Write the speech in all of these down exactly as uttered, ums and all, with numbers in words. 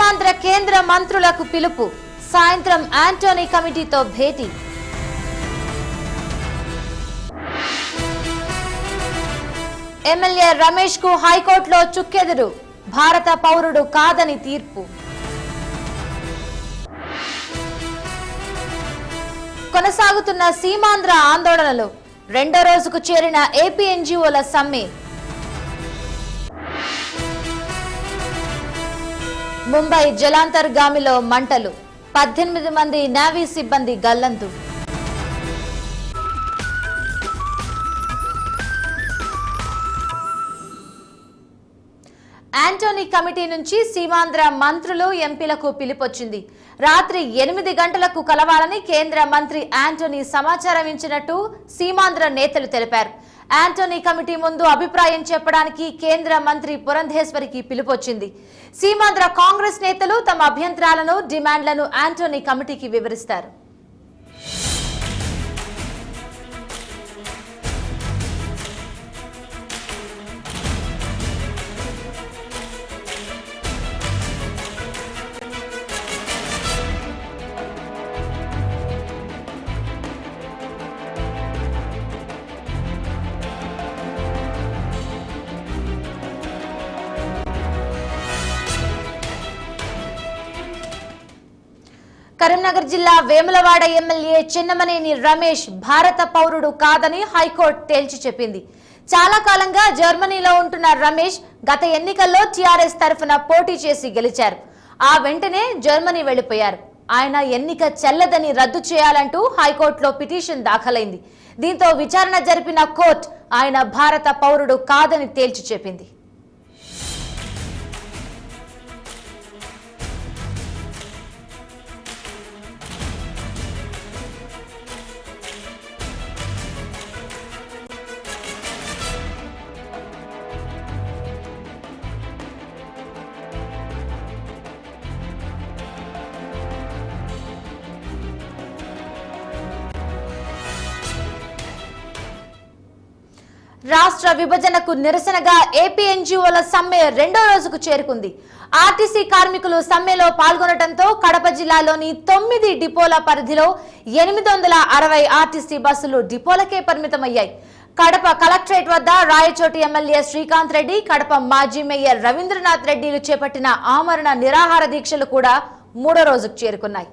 సీమాంధ్ర కేంద్ర మంత్రులకు పిలుపు సాయంత్రం యాంటోనీ కమిటీతో భేటీ ఎమ్మెల్యే రమేష్ కు హైకోర్టులో చుక్కెదురు భారత పౌరుడు కాదని తీర్పు కొనసాగుతున్న సీమాంధ్ర ఆందోళనలు రెండో రోజుకు చేరిన ఏపీ ఎన్జీఓల సమ్మె ముంబై జలాంతర్గామిలో మంటలు పద్దెనిమిది మంది నేవీ సిబ్బంది గల్లంతు యాంటోనీ కమిటీ నుంచి సీమాంధ్ర మంత్రులు ఎంపీలకు పిలుపొచ్చింది. రాత్రి ఎనిమిది గంటలకు కలవాలని కేంద్ర మంత్రి యాంటోనీ సమాచారం ఇచ్చినట్టు సీమాంధ్ర నేతలు తెలిపారు. యాంటోనీ కమిటీ ముందు అభిప్రాయం చెప్పడానికి కేంద్ర మంత్రి పురంధేశ్వరికి పిలుపొచ్చింది. సీమాంధ్ర కాంగ్రెస్ నేతలు తమ అభ్యంతరాలను డిమాండ్లను యాంటోనీ కమిటీకి వివరిస్తారు. కరీంనగర్ జిల్లా వేములవాడ ఎమ్మెల్యే చిన్నమనేని రమేష్ భారత పౌరుడు కాదని హైకోర్టు తేల్చి చెప్పింది. చాలా కాలంగా జర్మనీలో ఉంటున్న రమేష్ గత ఎన్నికల్లో టీఆర్ఎస్ తరఫున పోటీ చేసి గెలిచారు. ఆ వెంటనే జర్మనీ వెళ్లిపోయారు. ఆయన ఎన్నిక చెల్లదని రద్దు చేయాలంటూ హైకోర్టులో పిటిషన్ దాఖలైంది. దీంతో విచారణ జరిపిన కోర్టు ఆయన భారత పౌరుడు కాదని తేల్చి చెప్పింది. రాష్ట్ర విభజనకు నిరసనగా ఏపీ ఎన్జీఓల సమ్మె రెండో రోజుకు చేరుకుంది. ఆర్టీసీ కార్మికులు సమ్మెలో పాల్గొనడంతో కడప జిల్లాలోని తొమ్మిది డిపోల పరిధిలో ఎనిమిది వందల అరవై ఆర్టీసీ బస్సులు డిపోలకే పరిమితమయ్యాయి. కడప కలెక్టరేట్ వద్ద రాయచోటి ఎమ్మెల్యే శ్రీకాంత్ రెడ్డి, కడప మాజీ మేయర్ రవీంద్రనాథ్ రెడ్డిలు చేపట్టిన ఆమరణ నిరాహార దీక్షలు కూడా మూడో రోజుకు చేరుకున్నాయి.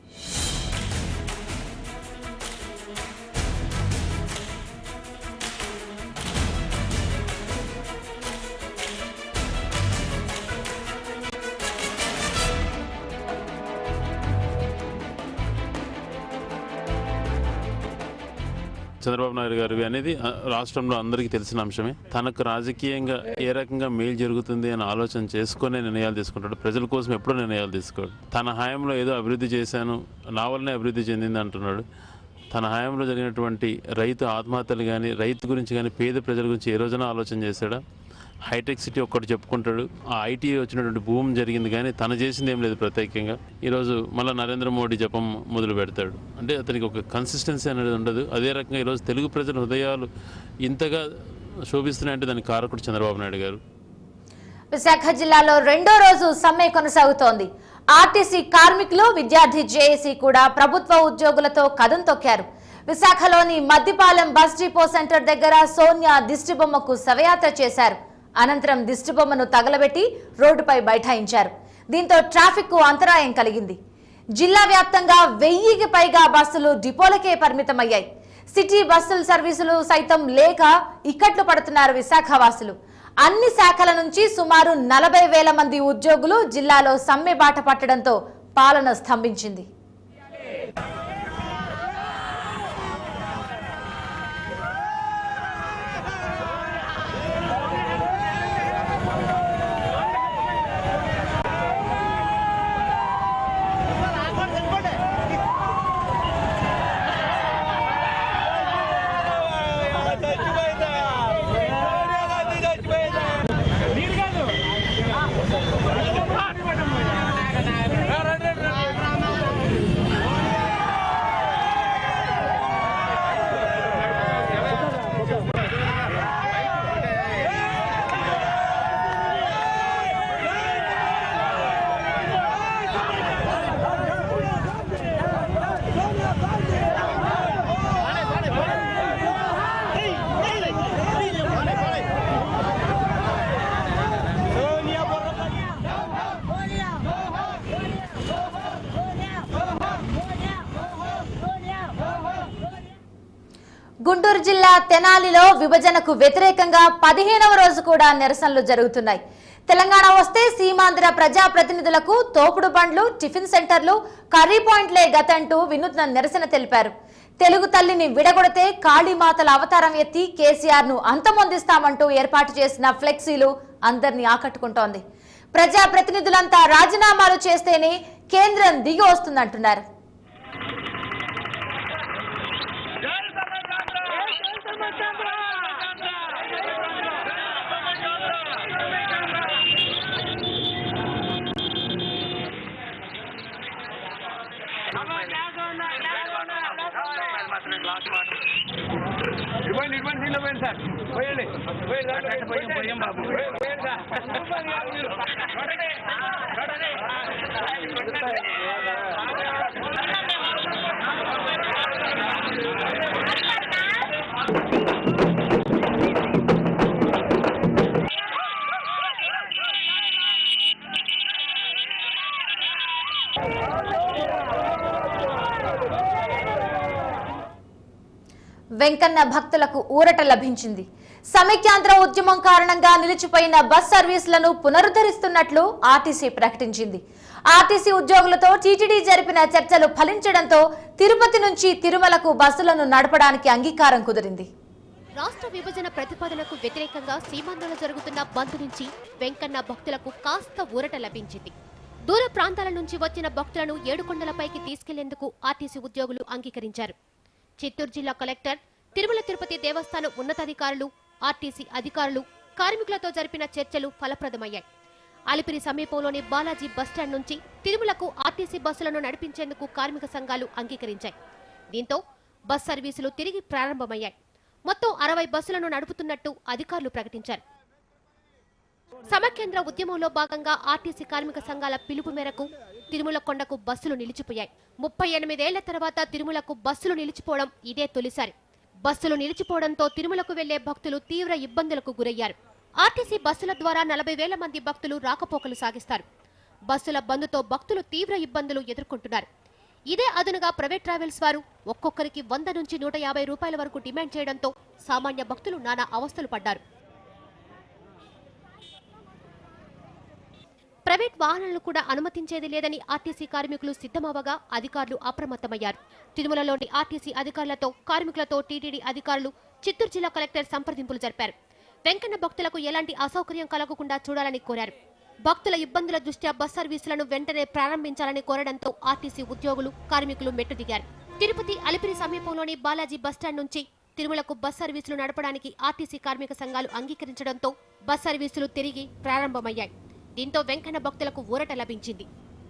చంద్రబాబు నాయుడు గారు అనేది రాష్ట్రంలో అందరికీ తెలిసిన అంశమే. తనకు రాజకీయంగా ఏ రకంగా మేలు జరుగుతుంది అని ఆలోచన చేసుకునే నిర్ణయాలు తీసుకుంటాడు. ప్రజల కోసం ఎప్పుడూ నిర్ణయాలు తీసుకోడు. తన హయాంలో ఏదో అభివృద్ధి చేశాను, నా వల్లనే అభివృద్ధి చెందింది అంటున్నాడు. తన హయాంలో జరిగినటువంటి రైతు ఆత్మహత్యలు కానీ, రైతు గురించి కానీ, పేద ప్రజల గురించి ఏ రోజున ఆలోచన చేశాడా? హైటెక్ సిటీ ఒక్కటి చెప్పుకుంటాడు. ఆ ఐటీ వచ్చినటువంటి భూమి జరిగింది కానీ తను చేసింది ఏం లేదు ప్రత్యేకంగా. ఈరోజు మళ్ళీ నరేంద్ర మోడీ జపం మొదలు పెడతాడు. అంటే అతనికి ఒక కన్సిస్టెన్సీ అనేది ఉండదు. అదే రకంగా ఈరోజు తెలుగు ప్రజల హృదయాలు ఇంతగా శోభిస్తున్నాయంటే దానికి కారకుడు చంద్రబాబు నాయుడు గారు. విశాఖ జిల్లాలో రెండో రోజు సమ్మె కొనసాగుతోంది. ఆర్టీసీ కార్మికులు, విద్యార్థి జేఏసీ కూడా ప్రభుత్వ ఉద్యోగులతో కదం తొక్కారు. విశాఖలోని మద్దిపాలెం బస్ డిపో సెంటర్ దగ్గర సోనియా దిష్టిబొమ్మకు శవయాత్ర చేశారు. అనంతరం దిష్టిబొమ్మను తగలబెట్టి రోడ్డుపై బైఠాయించారు. దీంతో ట్రాఫిక్ కు అంతరాయం కలిగింది. జిల్లా వ్యాప్తంగా వెయ్యికి పైగా బస్సులు డిపోలకే పరిమితమయ్యాయి. సిటీ బస్సుల సర్వీసులు సైతం లేక ఇక్కట్లు పడుతున్నారు విశాఖ వాసులు. అన్ని శాఖల నుంచి సుమారు నలభై వేల మంది ఉద్యోగులు జిల్లాలో సమ్మె బాట పట్టడంతో పాలన స్తంభించింది. గుంటూరు జిల్లా తెనాలిలో విభజనకు వ్యతిరేకంగా పదిహేనవ రోజు కూడా నిరసనలు జరుగుతున్నాయి. తెలంగాణ వస్తే సీమాంధ్ర ప్రజా ప్రతినిధులకు తోపుడు బండ్లు, టిఫిన్ సెంటర్లు, కర్రీ పాయింట్లే గతంటూ వినూత్న నిరసన తెలిపారు. తెలుగు తల్లిని విడగొడితే కాళీమాతల అవతారం ఎత్తి కేసీఆర్ ను అంతమొందిస్తామంటూ ఏర్పాటు చేసిన ఫ్లెక్సీలు అందరినీ ఆకట్టుకుంటోంది. ప్రజా ప్రతినిధులంతా రాజీనామాలు చేస్తేనే కేంద్రం దిగి వస్తుందంటున్నారు. ఇవ్వండి ఇవ్వండి దీనిలో పోయింది సార్ పోయండి పోయం బాబు వెంకన్న భక్తులకు ఊరట లభించింది. సమైక్యాంధ్ర ఉద్యమం కారణంగా నిలిచిపోయిన బస్ సర్వీసులను పునరుద్ధరిస్తున్నట్లు ఆర్టీసీ ప్రకటించింది. ఆర్టీసీ ఉద్యోగులతో టీటీడీ జరిపిన చర్చలు ఫలించడంతో తిరుపతి నుంచి తిరుమలకు బస్సులను నడపడానికి అంగీకారం కుదిరింది. రాష్ట్ర విభజన ప్రతిపాదనకు వ్యతిరేకంగా సీమాంధ్రలో జరుగుతున్న బంద్ నుంచి వెంకన్న భక్తులకు కాస్త ఊరట లభించింది. దూర ప్రాంతాల నుంచి వచ్చిన భక్తులను ఏడుకొండలపైకి తీసుకెళ్లేందుకు ఆర్టీసీ ఉద్యోగులు అంగీకరించారు. చిత్తూరు జిల్లా కలెక్టర్, తిరుమల తిరుపతి దేవస్థానం ఉన్నతాధికారులు, ఆర్టీసీ అధికారులు, కార్మికులతో జరిపిన చర్చలు ఫలప్రదమయ్యాయి. అలిపిరి సమీపంలోని బాలాజీ బస్టాండ్ నుంచి తిరుమలకు ఆర్టీసీ బస్సులను నడిపించేందుకు కార్మిక సంఘాలు అంగీకరించాయి. దీంతో బస్ సర్వీసులు తిరిగి ప్రారంభమయ్యాయి. మొత్తం అరవై బస్సులను నడుపుతున్నట్టు అధికారులు ప్రకటించారు. సమైక్యాంధ్ర ఉద్యమంలో భాగంగా ఆర్టీసీ కార్మిక సంఘాల పిలుపు మేరకు తిరుమల కొండకు బస్సులు నిలిచిపోయాయి. ముప్పై ఎనిమిదేళ్ల తర్వాత తిరుమలకు బస్సులు నిలిచిపోవడం ఇదే తొలిసారి. బస్సులు నిలిచిపోవడంతో తిరుమలకు వెళ్లే భక్తులు తీవ్ర ఇబ్బందులకు గురయ్యారు. ఆర్టీసీ బస్సుల ద్వారా నలభై వేల మంది భక్తులు రాకపోకలు సాగిస్తారు. బస్సుల బంద్తో భక్తులు తీవ్ర ఇబ్బందులు ఎదుర్కొంటున్నారు. ఇదే అదనుగా ప్రైవేట్ ట్రావెల్స్ వారు ఒక్కొక్కరికి వంద నుంచి నూట యాభై రూపాయల వరకు డిమాండ్ చేయడంతో సామాన్య భక్తులు నానా అవస్థలు పడ్డారు. ప్రైవేట్ వాహనాలను కూడా అనుమతించేది లేదని ఆర్టీసీ కార్మికులు సిద్ధమవగా అధికారులు అప్రమత్తమయ్యారు. తిరుమలలోని ఆర్టీసీ అధికారులతో, కార్మికులతో టీటీడీ అధికారులు చిత్తూరు జిల్లా కలెక్టర్ సంప్రదింపులు జరిపారు. వెంకన్న భక్తులకు ఎలాంటి అసౌకర్యం కలగకుండా చూడాలని కోరారు. భక్తుల ఇబ్బందుల దృష్ట్యా బస్ సర్వీసులను వెంటనే ప్రారంభించాలని కోరడంతో ఆర్టీసీ ఉద్యోగులు, కార్మికులు మెట్టుదిగారు. తిరుపతి అలిపిరి సమీపంలోని బాలాజీ బస్టాండ్ నుంచి తిరుమలకు బస్ సర్వీసులు నడపడానికి ఆర్టీసీ కార్మిక సంఘాలు అంగీకరించడంతో బస్ సర్వీసులు తిరిగి ప్రారంభమయ్యాయి. దీంతో వెంకన్న భక్తులకు ఊరట లభించింది.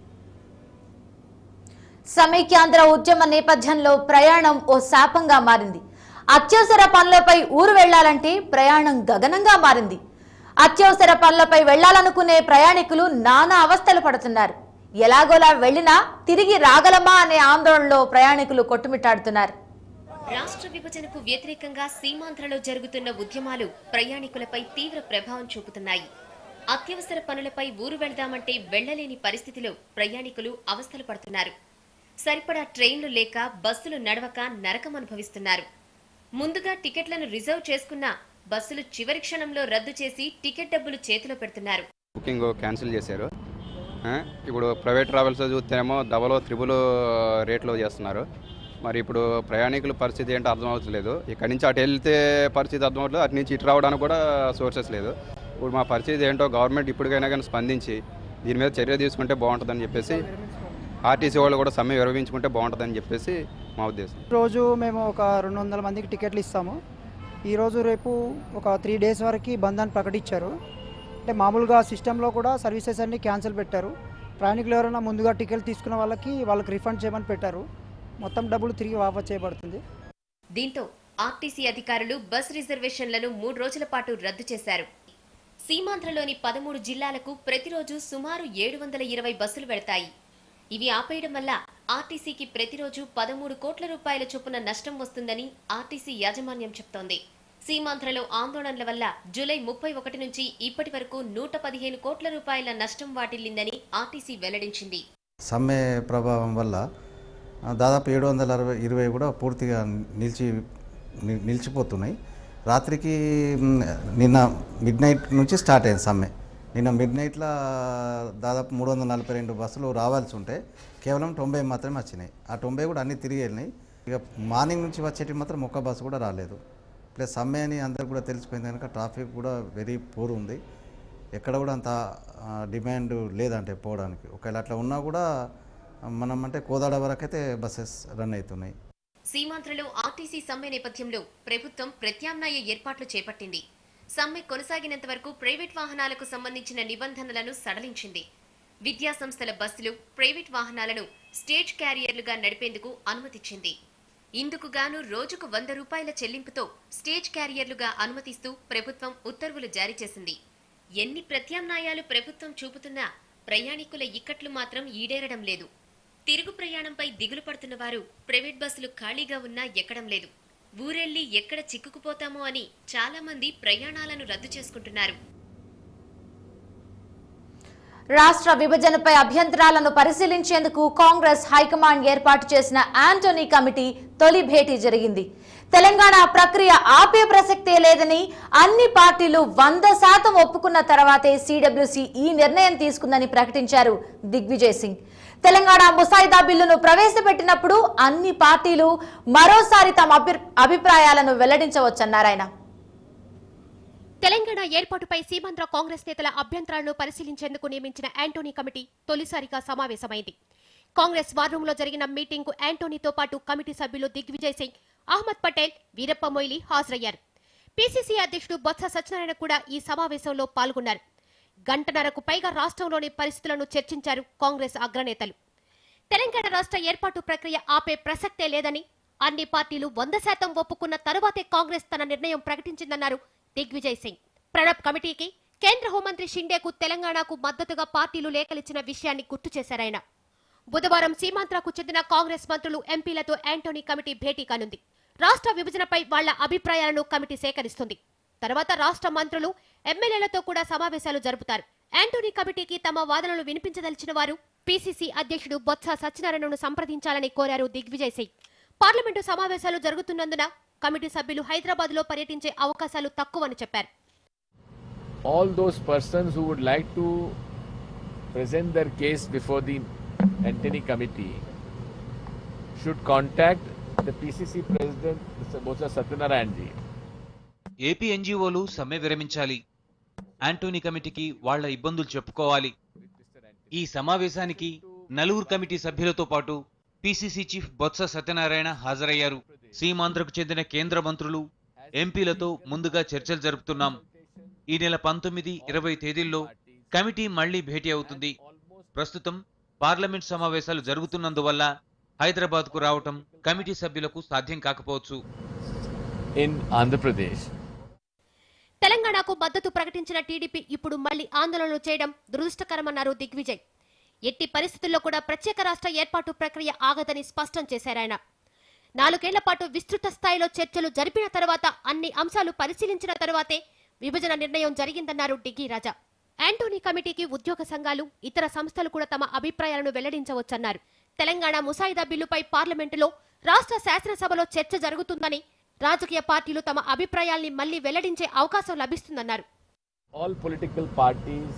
సమైక్యాంధ్ర ఉద్యమ నేపథ్యంలో ప్రయాణం ఓ శాపంగా మారింది. అత్యవసర పనులపై ఊరు వెళ్లాలంటే ప్రయాణం గగనంగా మారింది. అత్యవసర పనులపై వెళ్లాలనుకునే ప్రయాణికులు నానా అవస్థలు పడుతున్నారు. ఎలాగోలా వెళ్లినా తిరిగి రాగలమా అనే ఆందోళనలో ప్రయాణికులు కొట్టుమిట్టాడుతున్నారు. రాష్ట్ర విభజనకు వ్యతిరేకంగా సీమాంధ్రలో జరుగుతున్న ఉద్యమాలు ప్రయాణికులపై తీవ్ర ప్రభావం చూపుతున్నాయి. అత్యవసర పనులపై ఊరు వెళ్దామంటే వెళ్లలేని పరిస్థితిలో ప్రయాణికులు అవస్థలు పడుతున్నారు. సరిపడా ట్రైన్లు లేక బస్సులు నడవక నరకం అనుభవిస్తున్నారు. ముందుగా టికెట్లను రిజర్వ్ చేసుకున్న బస్సులు చివరి క్షణంలో రద్దు చేసి టికెట్ డబ్బులు చేతిలో పెడుతున్నారు. బుకింగ్ క్యాన్సిల్ చేశారు. ఇప్పుడు ప్రైవేట్ ట్రావెల్స్ చూస్తేనేమో డబల్ త్రిబుల్ రేట్లో చేస్తున్నారు. మరి ఇప్పుడు ప్రయాణికుల పరిస్థితి ఏంటో అర్థం అవట్లేదు. ఇక్కడి నుంచి అటు వెళ్తే పరిస్థితి అర్థం అవట్లేదు, అటు నుంచి ఇటు రావడానికి కూడా సోర్సెస్ లేదు. ఇప్పుడు మా పరిస్థితి ఏంటో గవర్నమెంట్ ఇప్పటికైనా కానీ స్పందించి దీని మీద చర్య తీసుకుంటే బాగుంటుందని చెప్పేసి, ఆర్టీసీ వాళ్ళు కూడా సమ్మె విరమించుకుంటే బాగుంటుందని చెప్పేసి మా ఉద్దేశం. రోజు మేము ఒక రెండు వందల మందికి టికెట్లు ఇస్తాము. ఈరోజు రేపు ఒక త్రీ డేస్ వరకు బంద్ అని ప్రకటించారు. అంటే మామూలుగా సిస్టంలో కూడా సర్వీసెస్ అన్ని క్యాన్సిల్ పెట్టారు. ప్రయాణికులు ఎవరైనా ముందుగా టికెట్ తీసుకున్న వాళ్ళకి వాళ్ళకి రిఫండ్ చేయమని పెట్టారు. మొత్తం డబ్బులు తిరిగి వాపస్ చేయబడుతుంది. దీంతో ఆర్టీసీ అధికారులు బస్ రిజర్వేషన్లను మూడు రోజుల పాటు రద్దు చేశారు. సీమాంధ్రలోని పదమూడు జిల్లాలకు ప్రతిరోజు సుమారు ఏడు వందల ఇరవై బస్సులు వెళతాయి. ఇవి ఆపేయడం వల్ల ఆర్టీసీకి ప్రతిరోజు పదమూడు కోట్ల రూపాయల చొప్పున నష్టం వస్తుందని ఆర్టీసీ యాజమాన్యం చెప్తోంది. సీమాంధ్రలో ఆందోళనల వల్ల జూలై ముప్పై ఒకటి నుంచి ఇప్పటి వరకు నూట పదిహేను కోట్ల రూపాయల నష్టం వాటిల్లిందని ఆర్టీసీ వెల్లడించింది. సమ్మె ప్రభావం వల్ల దాదాపు ఏడు వందల అరవై ఇరవై కూడా పూర్తిగా నిలిచి ని- నిలిచిపోతున్నాయి. రాత్రికి మ్, నిన్న మిడ్ నైట్ నుంచి స్టార్ట్ అయింది సమ్మె. నిన్న మిడ్ నైట్లో దాదాపు మూడు వందల నలభై రెండు బస్సులు రావాల్సి ఉంటే కేవలం తొంభై మాత్రమే వచ్చినాయి. ఆ తొంభై కూడా అన్నీ తిరిగి వెళ్ళినాయి. ఇక మార్నింగ్ నుంచి వచ్చేటివి మాత్రం ఒక్క బస్సు కూడా రాలేదు. ప్లస్ సమ్మె అని అందరికి కూడా తెలిసిపోయింది కనుక ట్రాఫిక్ కూడా వెరీ పూర్ ఉంది. ఎక్కడ కూడా అంత డిమాండ్ లేదంటే పోవడానికి. ఒకవేళ అట్లా ఉన్నా కూడా మనం అంటే కోదాడ వరకు అయితే బస్సెస్ రన్ అవుతున్నాయి. సీమాంధ్రలో ఆర్టీసీ సమ్మె నేపథ్యంలో ప్రభుత్వం ప్రత్యామ్నాయ ఏర్పాట్లు చేపట్టింది. సమ్మె కొనసాగినంత వరకు ప్రైవేట్ వాహనాలకు సంబంధించిన నిబంధనలను సడలించింది. విద్యా సంస్థల బస్సులు, ప్రైవేట్ వాహనాలను స్టేజ్ క్యారియర్లుగా నడిపేందుకు అనుమతిచ్చింది. ఇందుకు గాను రోజుకు వంద రూపాయల చెల్లింపుతో స్టేజ్ క్యారియర్లుగా అనుమతిస్తూ ప్రభుత్వం ఉత్తర్వులు జారీ చేసింది. ఎన్ని ప్రత్యామ్నాయాలు ప్రభుత్వం చూపుతున్నా ప్రయాణికుల ఇక్కట్లు మాత్రం ఈడేరడం లేదు. తిరుగు ప్రయాణంపై దిగులు పడుతున్న వారు ప్రైవేట్ బస్సులు ఖాళీగా ఉన్నా ఎక్కడం లేదు. ఊరెళ్లి ఎక్కడ చిక్కుకుపోతామో అని చాలా మంది ప్రయాణాలను రద్దు చేసుకుంటున్నారు. రాష్ట్ర విభజనపై అభ్యంతరాలను పరిశీలించేందుకు కాంగ్రెస్ హైకమాండ్ ఏర్పాటు చేసిన యాంటోనీ కమిటీ తొలి భేటీ జరిగింది. తెలంగాణ ప్రక్రియ ఆపే ప్రసక్తే లేదని, అన్ని పార్టీలు వంద శాతం ఒప్పుకున్న తర్వాతే సిడబ్ల్యూసీ ఈ నిర్ణయం తీసుకుందని ప్రకటించారు దిగ్విజయ్ సింగ్. తెలంగాణ ముసాయిదా బిల్లును ప్రవేశపెట్టినప్పుడు అన్ని పార్టీలు మరోసారి తమ అభిప్రాయాలను వెల్లడించవచ్చన్నారు ఆయన. తెలంగాణ ఏర్పాటుపై సీమాంధ్ర కాంగ్రెస్ నేతల అభ్యంతరాలను పరిశీలించేందుకు నియమించిన యాంటోనీ కమిటీ తొలిసారిగా సమావేశమైంది. కాంగ్రెస్ వార్ రూమ్ లో జరిగిన మీటింగ్ కు యాంటోనీతో పాటు కమిటీ సభ్యులు దిగ్విజయ్ సింగ్, అహ్మద్ పటేల్, వీరప్ప మొయిలీ హాజరయ్యారు. పీసీసీ అధ్యక్షుడు బొత్స సత్యనారాయణ కూడా ఈ సమావేశంలో పాల్గొన్నారు. గంటన్నరకు పైగా రాష్ట్రంలోని పరిస్థితులను చర్చించారు కాంగ్రెస్ అగ్రనేతలు. తెలంగాణ రాష్ట్ర ఏర్పాటు ప్రక్రియ ఆపే ప్రసక్తే లేదని, అన్ని పార్టీలు వంద శాతం ఒప్పుకున్న తరువాతే కాంగ్రెస్ తన నిర్ణయం ప్రకటించిందన్నారు దిగ్విజయ్ సింగ్. ప్రణబ్ కమిటీకి, కేంద్ర హోంమంత్రి షిండేకు తెలంగాణకు మద్దతుగా పార్టీలు లేఖలిచ్చిన విషయాన్ని గుర్తు చేశారాయన. బుధవారం సీమాంధ్రకు చెందిన కాంగ్రెస్ మంత్రులు, ఎంపీలతో యాంటోనీ కమిటీ భేటీ కానుంది. రాష్ట్ర విభజనపై వాళ్ల అభిప్రాయాలను కమిటీ సేకరిస్తుంది. తర్వాత రాష్ట్ర మంత్రులు, ఎమ్మెల్యేలతో కూడా సమావేశాలు జరుపుతారు. యాంటోనీ కమిటీకి తమ వాదనలు వినిపించదలిచిన వారు పీసీసీ అధ్యక్షుడు బొత్స సత్యనారాయణను సంప్రదించాలని కోరారు దిగ్విజయ్ సింగ్. పార్లమెంటు సమావేశాలు జరుగుతున్నందున కమిటీ సభ్యులు హైదరాబాద్ లో పర్యటించే అవకాశాలు తక్కువని చెప్పారు. All those persons who would like to present their case before the Antony Committee should contact the P C C President, Mister Botsa Satyanarayan ji. AP ఎన్జీఓలు సమ్మె విరమించాలి. యాంటోనీ కమిటీకి వాళ్ల ఇబ్బందులు చెప్పుకోవాలి. ఈ సమావేశానికి నలుగురు కమిటీ సభ్యులతో పాటు పీసీసీ చీఫ్ బొత్స సత్యనారాయణ హాజరయ్యారు. సీమాంధ్రకు చెందిన కేంద్ర మంత్రులు, ఎంపీలతో ముందుగా చర్చలు జరుపుతున్నాం. ఈ నెల పంతొమ్మిది, ఇరవై తేదీల్లో కమిటీ మళ్లీ భేటీ అవుతుంది. ప్రస్తుతం పార్లమెంట్ సమావేశాలు జరుగుతున్నందువల్ల హైదరాబాద్ కు రావటం కమిటీ సభ్యులకు సాధ్యం కాకపోవచ్చు. In Andhra Pradesh. తెలంగాణకు మద్దతు ప్రకటించిన టీడీపీ ఇప్పుడు మళ్లీ ఆందోళనలు చేయడం దురదృష్టకరమన్నారు దిగ్విజయ్. ఎట్టి పరిస్థితుల్లో కూడా ప్రత్యేక రాష్ట్ర ఏర్పాటు ప్రక్రియ ఆగదని స్పష్టం చేశారాయన. నాలుగేళ్ల పాటు విస్తృత స్థాయిలో చర్చలు జరిపిన తర్వాత, అన్ని అంశాలు పరిశీలించిన తర్వాతే విభజన నిర్ణయం జరిగిందన్నారు డిగ్గీ రాజా. యాంటోనీ కమిటీకి ఉద్యోగ సంఘాలు, ఇతర సంస్థలు కూడా తమ అభిప్రాయాలను వెల్లడించవచ్చన్నారు. తెలంగాణ ముసాయిదా బిల్లుపై పార్లమెంటులో, రాష్ట్ర శాసనసభలో చర్చ జరుగుతుందని, రాజకీయ పార్టీలు తమ అభిప్రాయాల్ని మళ్లీ వెల్లడించే అవకాశం లభిస్తుందన్నారు. All political parties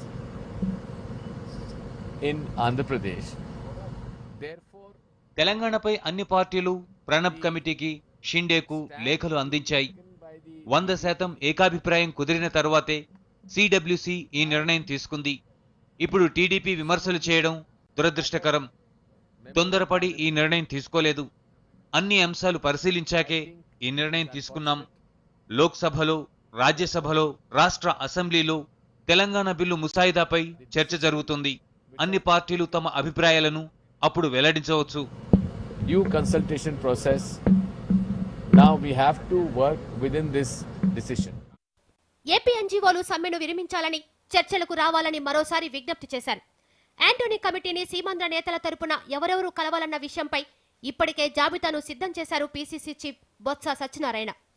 in Andhra Pradesh. Therefore, తెలంగాణపై అన్ని పార్టీలు ప్రణబ్ కమిటీకి, షిండేకు లేఖలు అందించాయి. వంద శాతం ఏకాభిప్రాయం కుదిరిన తరువాతే సిడబ్ల్యూసి ఈ నిర్ణయం తీసుకుంది. ఇప్పుడు టీడీపీ విమర్శలు చేయడం దురదృష్టకరం. తొందరపడి ఈ నిర్ణయం తీసుకోలేదు. అన్ని అంశాలు పరిశీలించాకే ఈ నిర్ణయం తీసుకున్నాం. లోక్సభలో, రాజ్యసభలో, రాష్ట్ర అసెంబ్లీలో తెలంగాణ బిల్లు ముసాయిదాపై చర్చ జరుగుతుంది. అన్ని పార్టీలు తమ అభిప్రాయాలను అప్పుడు వెల్లడించవచ్చు. due consultation process. Now we have to work within this decision. AP ఎన్జీఓలు సమ్మెను విరమించాలని, చర్చలకు రావాలని మరోసారి విజ్ఞప్తి చేశారు. యాంటోనీ కమిటీని సీమాంధ్ర నేతల తరపున ఎవరెవరు కలవాలన్న విషయంపై ఇప్పటికే జాబితాను సిద్ధం చేశారు పీసీసీ చీఫ్ బొత్స సత్యనారాయణ.